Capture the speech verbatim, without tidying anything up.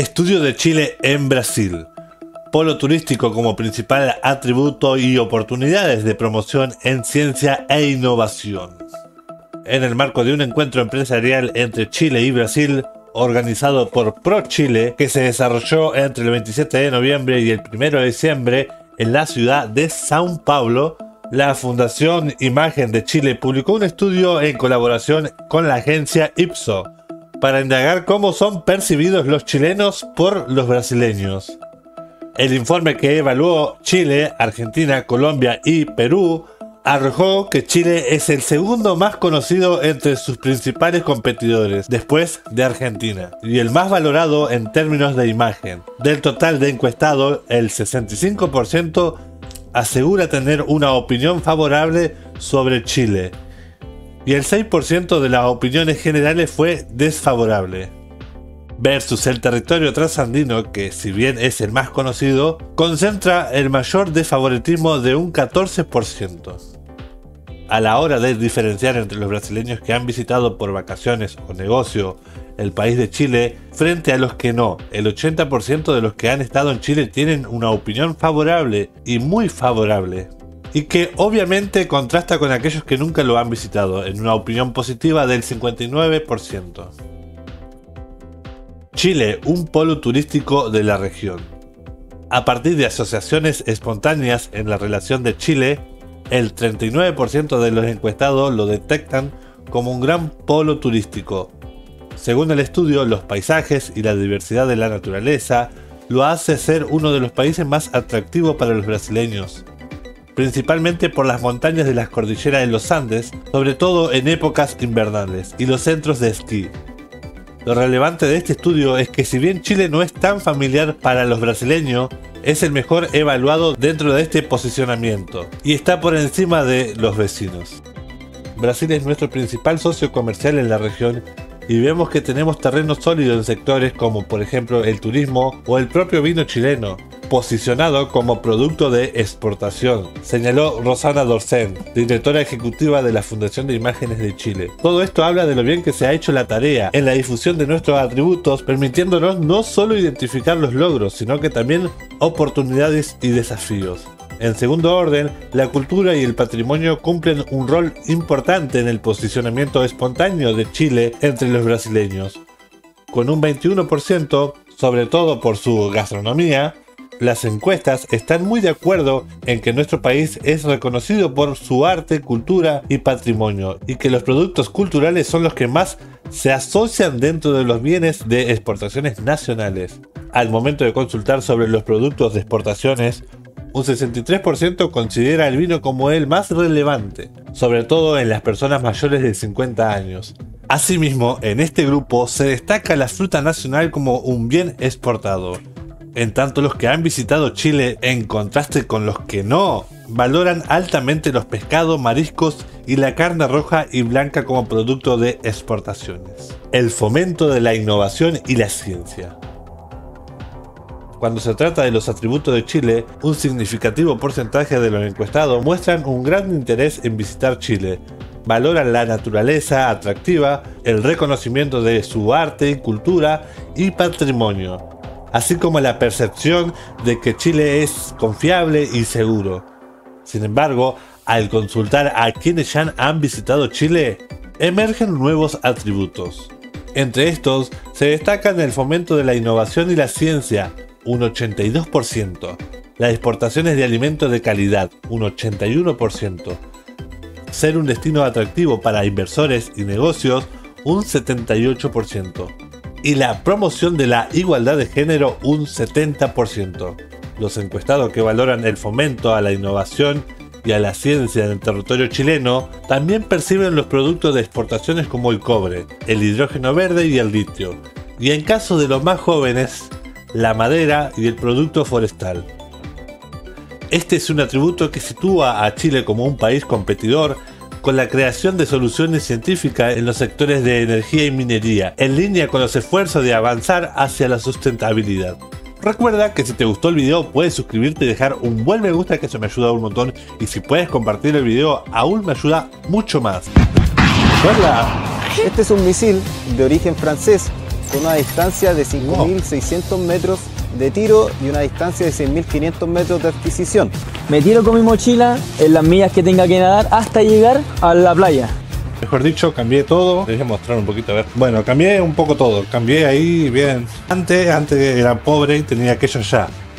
Estudio de Chile en Brasil. Polo turístico como principal atributo y oportunidades de promoción en ciencia e innovación. En el marco de un encuentro empresarial entre Chile y Brasil, organizado por ProChile, que se desarrolló entre el veintisiete de noviembre y el primero de diciembre en la ciudad de São Paulo, la Fundación Imagen de Chile publicó un estudio en colaboración con la agencia Ipsos para indagar cómo son percibidos los chilenos por los brasileños. El informe, que evaluó Chile, Argentina, Colombia y Perú, arrojó que Chile es el segundo más conocido entre sus principales competidores, después de Argentina, y el más valorado en términos de imagen. Del total de encuestados, el sesenta y cinco por ciento asegura tener una opinión favorable sobre Chile, y el seis por ciento de las opiniones generales fue desfavorable. Versus el territorio trasandino, que si bien es el más conocido, concentra el mayor desfavoritismo de un catorce por ciento. A la hora de diferenciar entre los brasileños que han visitado por vacaciones o negocio el país de Chile frente a los que no, el ochenta por ciento de los que han estado en Chile tienen una opinión favorable y muy favorable, y que obviamente contrasta con aquellos que nunca lo han visitado, en una opinión positiva del cincuenta y nueve por ciento. Chile, un polo turístico de la región. A partir de asociaciones espontáneas en la relación de Chile, el treinta y nueve por ciento de los encuestados lo detectan como un gran polo turístico. Según el estudio, los paisajes y la diversidad de la naturaleza lo hace ser uno de los países más atractivos para los brasileños, principalmente por las montañas de las cordilleras de los Andes, sobre todo en épocas invernales, y los centros de esquí. Lo relevante de este estudio es que si bien Chile no es tan familiar para los brasileños, es el mejor evaluado dentro de este posicionamiento, y está por encima de los vecinos. Brasil es nuestro principal socio comercial en la región, y vemos que tenemos terreno sólido en sectores como por ejemplo el turismo o el propio vino chileno, posicionado como producto de exportación, señaló Rosana Dorsen, directora ejecutiva de la Fundación de Imágenes de Chile. Todo esto habla de lo bien que se ha hecho la tarea en la difusión de nuestros atributos, permitiéndonos no solo identificar los logros, sino que también oportunidades y desafíos. En segundo orden, la cultura y el patrimonio cumplen un rol importante en el posicionamiento espontáneo de Chile entre los brasileños. Con un veintiuno por ciento, sobre todo por su gastronomía, las encuestas están muy de acuerdo en que nuestro país es reconocido por su arte, cultura y patrimonio, y que los productos culturales son los que más se asocian dentro de los bienes de exportaciones nacionales. Al momento de consultar sobre los productos de exportaciones, un sesenta y tres por ciento considera el vino como el más relevante, sobre todo en las personas mayores de cincuenta años. Asimismo, en este grupo se destaca la fruta nacional como un bien exportador. En tanto, los que han visitado Chile, en contraste con los que no, valoran altamente los pescados, mariscos y la carne roja y blanca como producto de exportaciones. El fomento de la innovación y la ciencia. Cuando se trata de los atributos de Chile, un significativo porcentaje de los encuestados muestran un gran interés en visitar Chile. Valoran la naturaleza atractiva, el reconocimiento de su arte, cultura y patrimonio, así como la percepción de que Chile es confiable y seguro. Sin embargo, al consultar a quienes ya han visitado Chile, emergen nuevos atributos. Entre estos, se destacan el fomento de la innovación y la ciencia, un ochenta y dos por ciento, las exportaciones de alimentos de calidad, un ochenta y uno por ciento, ser un destino atractivo para inversores y negocios, un setenta y ocho por ciento, y la promoción de la igualdad de género, un setenta por ciento. Los encuestados que valoran el fomento a la innovación y a la ciencia en el territorio chileno también perciben los productos de exportaciones como el cobre, el hidrógeno verde y el litio, y en caso de los más jóvenes, la madera y el producto forestal. Este es un atributo que sitúa a Chile como un país competidor con la creación de soluciones científicas en los sectores de energía y minería, en línea con los esfuerzos de avanzar hacia la sustentabilidad. Recuerda que si te gustó el video puedes suscribirte y dejar un buen me gusta, que eso me ayuda un montón, y si puedes compartir el video aún me ayuda mucho más. Hola. Este es un misil de origen francés con una distancia de cinco mil seiscientos metros de tiro y una distancia de seis mil quinientos metros de adquisición. Me tiro con mi mochila en las millas que tenga que nadar hasta llegar a la playa. Mejor dicho, cambié todo. Les voy a mostrar un poquito, a ver. Bueno, cambié un poco todo. Cambié ahí, bien. Antes, antes era pobre y tenía aquello ya.